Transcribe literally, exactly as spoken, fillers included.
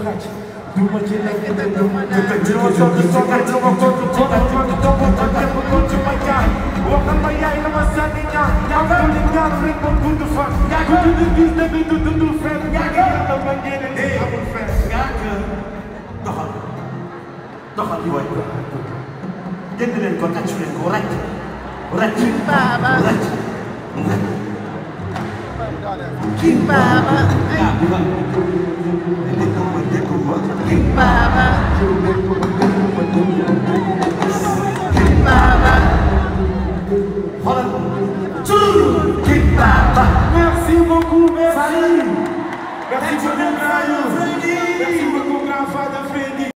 xaj duma ci nekk te duma naan ñoo soog soogal duma ko du ko du ko du ko du ko ko ci ma jaay waxal ma yaay na ma sànni ñaan ñaan ko li ñaan rek ma gudd fan ku du gis da bi du dundul fen yaa ngi yàlla ma ngeen ne amul fen yaa ngi doxal doxal di waay jënd leen ko tàcc leen ko ràcc ràcc Baba ràcc King Baba ah bi ma dégg ma dégg ma King Baba King Baba xoolal King Baba merci beaucoup merci merci beaucoup merci beaucoup grand Fada Freddy